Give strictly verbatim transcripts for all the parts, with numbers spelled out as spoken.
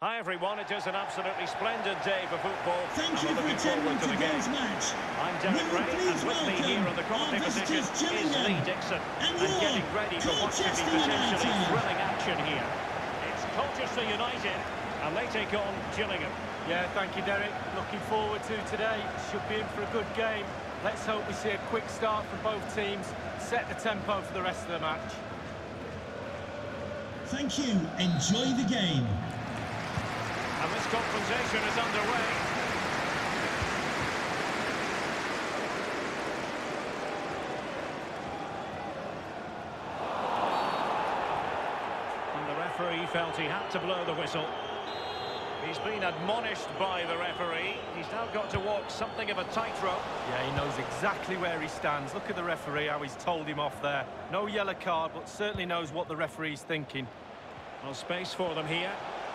Hi everyone, it is an absolutely splendid day for football. Thank and you we're for looking forward attending to the game. today's match. I'm Derek Will you Ray, please and with me here on the welcome commentary our position visitors, is Gillingham, Lee Dixon. and And you're getting ready for what should be Colchester potentially United. thrilling action here. It's Colchester United, and they take on Gillingham. Yeah, thank you, Derek. Looking forward to today. Should be in for a good game. Let's hope we see a quick start from both teams. Set the tempo for the rest of the match. Thank you. Enjoy the game. And this confrontation is underway. And the referee felt he had to blow the whistle. He's been admonished by the referee. He's now got to walk something of a tightrope. Yeah, he knows exactly where he stands. Look at the referee, how he's told him off there. No yellow card, but certainly knows what the referee's thinking. Well, space for them here.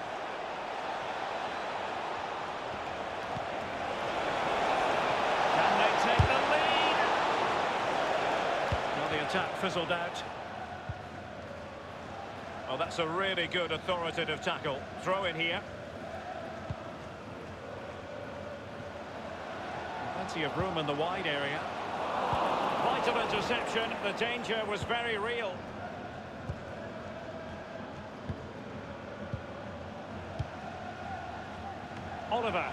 Can they take the lead? Well, the attack fizzled out. Well, that's a really good authoritative tackle. Throw in here. Plenty of room in the wide area. Vital interception. The danger was very real. Oliver.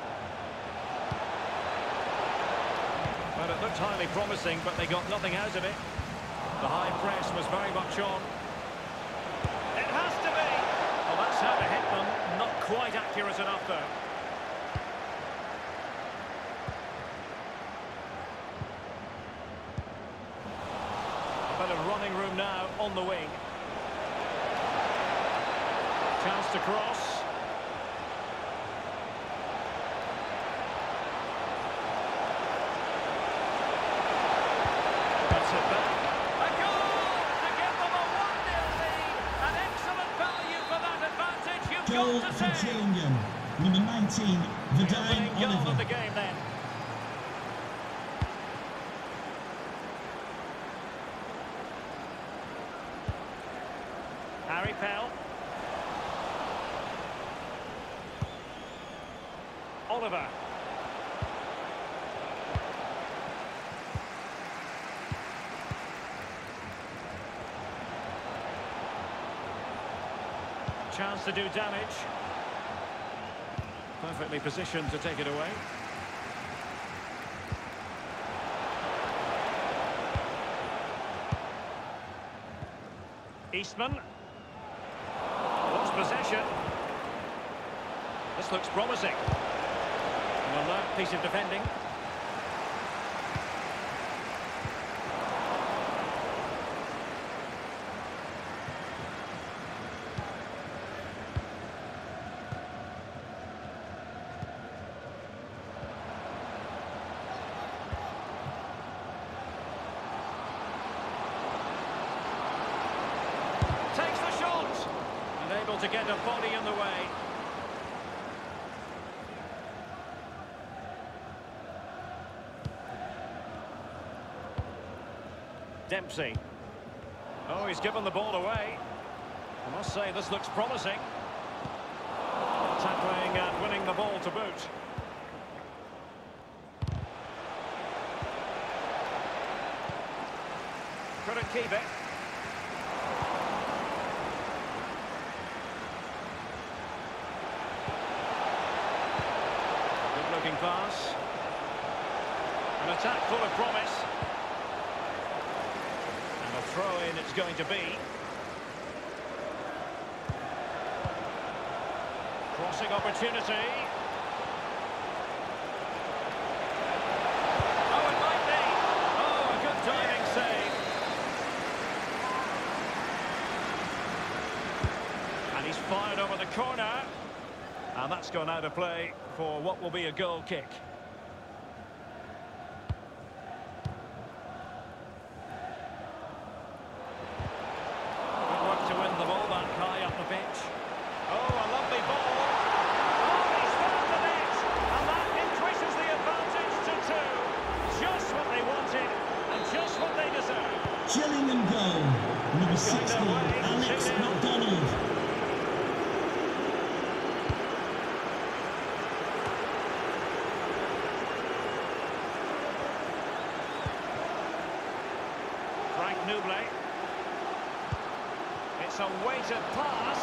Well, it looked highly promising, but they got nothing out of it. The high press was very much on. It has to be! Well, that's how to hit them. Not quite accurate enough, though. A bit of running room now on the wing. Chance to cross. Goal for Gillingham. Number nineteen, Vidine Oliver. Of the game then. Harry Pell. Oliver. Chance to do damage. Perfectly positioned to take it away. Eastman. Lost possession. This looks promising. An alert piece of defending. Takes the shot, and able to get a body in the way. Dempsey. Oh, he's given the ball away. I must say, this looks promising. Tackling and winning the ball to boot. Couldn't keep it. Looking pass. An attack full of promise. And a throw-in it's going to be. Crossing opportunity. Oh, it might be. Oh, a good diving save. And he's fired over the corner. And that's gone out of play for what will be a goal kick. Good work to win the ball that high up the pitch. Oh, a lovely ball. Oh, he's found the net. And that increases the advantage to two. Just what they wanted and just what they deserve. Gillingham goal. Number sixty, Alex McDonald. Frank Nouble. It's a weighted pass.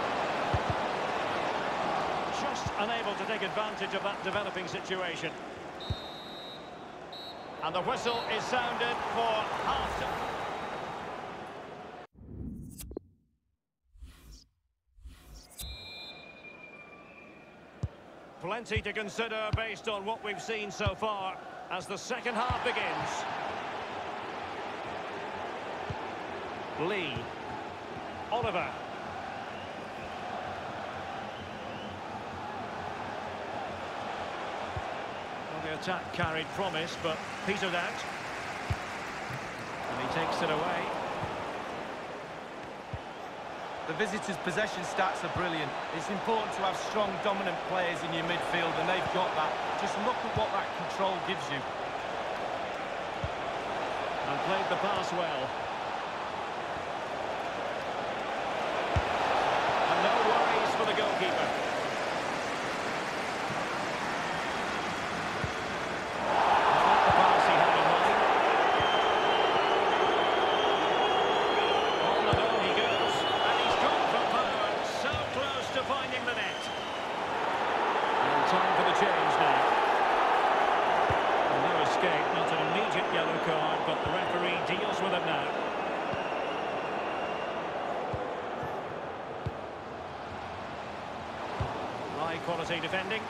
Just unable to take advantage of that developing situation. And the whistle is sounded for half-time. Plenty to consider based on what we've seen so far as the second half begins. Lee. Oliver. Well, the attack carried promise, but petered out. And he takes it away. The visitors' possession stats are brilliant. It's important to have strong, dominant players in your midfield, and they've got that. Just look at what that control gives you. And played the pass well. And no worries for the goalkeeper. Not the pass he had in mind. On and on he goes. And he's gone for power. So close to finding the net. And time for the change now. No escape, not an immediate yellow card, but the referee deals with it now. High quality defending.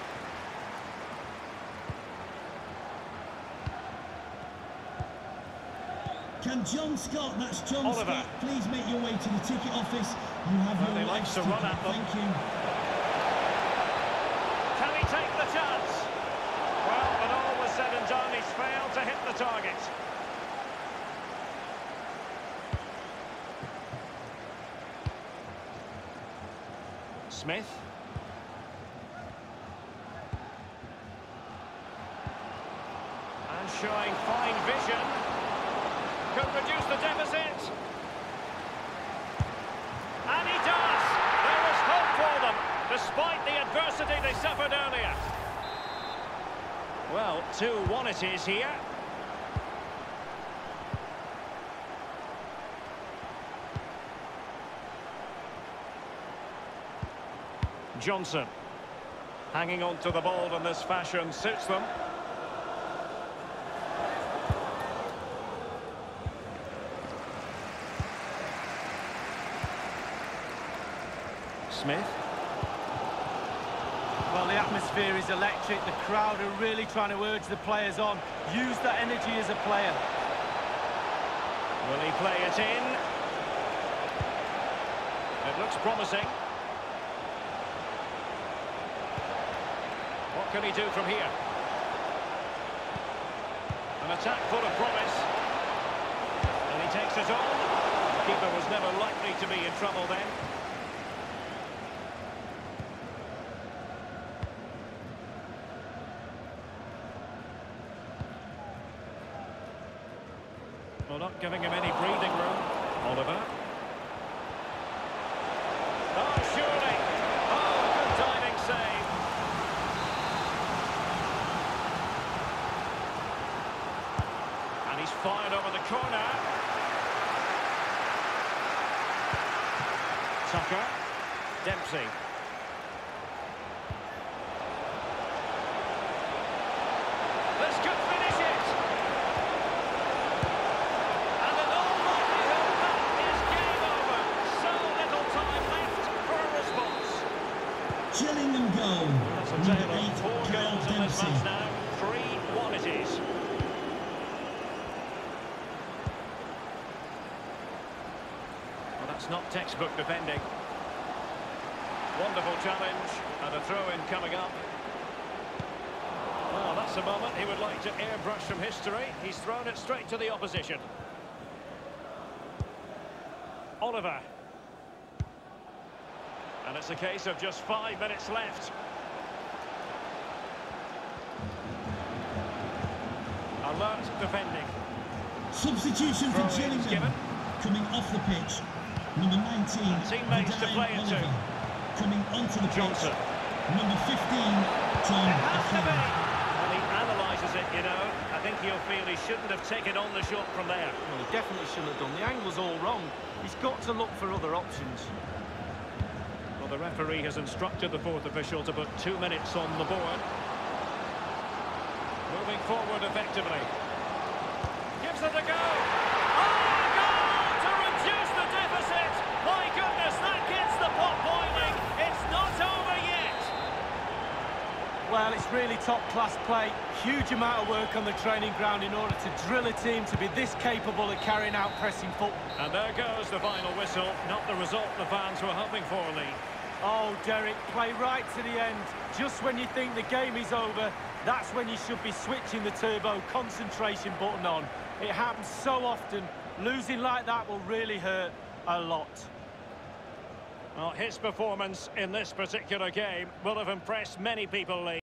Can John Scott, that's John Oliver. Scott, please make your way to the ticket office. You have Well, your he likes rights to run ticket. at them. Thank you. Can he take the chance? Well, when all was said and done, he's failed to hit the target. Smith. And showing fine vision. Could reduce the deficit. And he does! There was hope for them, despite the adversity they suffered earlier. Well, two one it is here. Johnson. Hanging on to the ball in this fashion suits them. Smith. Well, the atmosphere is electric. The crowd are really trying to urge the players on. Use that energy as a player. Will he play it in? It looks promising. What can he do from here? An attack full of promise. And he takes it on. The keeper was never likely to be in trouble then. Well, not giving him any breathing room. Oliver. Oh, surely. Oh, good diving save. And he's fired over the corner. Tucker. Dempsey. This could finish it. And in all likelihood, that is game over. So little time left for a response. Gillingham goal. That's a Number tale of eight, four Kyle goals in this Dempsey. match now. three one it is. Well, that's not textbook defending. Wonderful challenge, and a throw-in coming up. Well, that's a moment he would like to airbrush from history. He's thrown it straight to the opposition. Oliver. And it's a case of just five minutes left. Alert defending. Substitution for Throw-in is given. Gillingham. Coming off the pitch. Number nineteen, And teammates to Vidal play it to. Oliver. Coming onto the Johnson. pitch. Number fifteen, Tom It has to be. Akera. And he analyses it, you know. A think he'll feel he shouldn't have taken on the shot from there. Well, he definitely shouldn't have done. The angle's all wrong. He's got to look for other options. Well, the referee has instructed the fourth official to put two minutes on the board. Moving forward effectively. Gives it a go. Oh, goal to reduce the deficit. My goodness, that gets the pot boiling. It's not over yet. Well, it's really top-class play. Huge amount of work on the training ground in order to drill a team to be this capable of carrying out pressing football. And there goes the final whistle. Not the result the fans were hoping for, Lee. Oh, Derek, play right to the end. Just when you think the game is over, that's when you should be switching the turbo concentration button on. It happens so often. Losing like that will really hurt a lot. Well, his performance in this particular game will have impressed many people, Lee.